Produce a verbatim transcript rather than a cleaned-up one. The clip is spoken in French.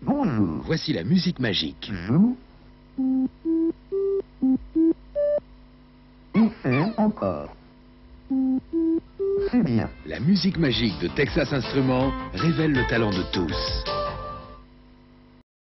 Bonjour. Voici la musique magique. Joue. Et faire encore. C'est bien. La musique magique de Texas Instruments révèle le talent de tous.